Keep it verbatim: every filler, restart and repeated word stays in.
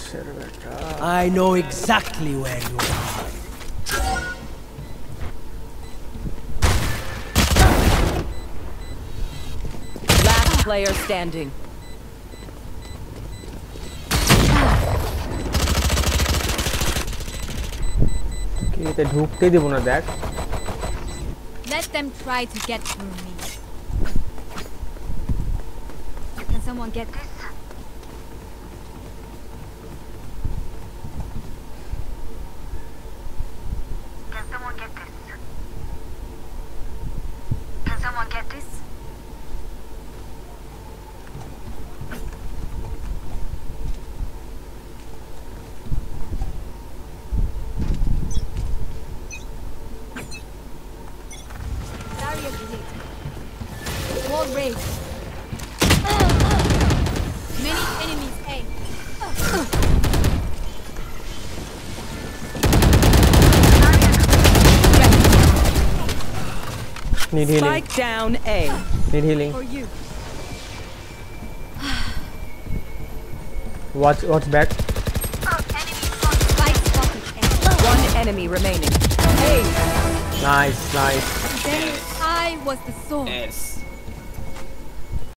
I know exactly where you are. Last player standing. এতে ঢুকতে দেব না দেখ Let them try to get through me. Can someone get this? Can someone get this? Can someone get this? Wall raised. Many enemies A. Need healing. Spike down A. Need healing. For you. Watch, watch back. Spike spotted A. One enemy remaining. Hey. Nice, nice. Then I was the sword. Yes.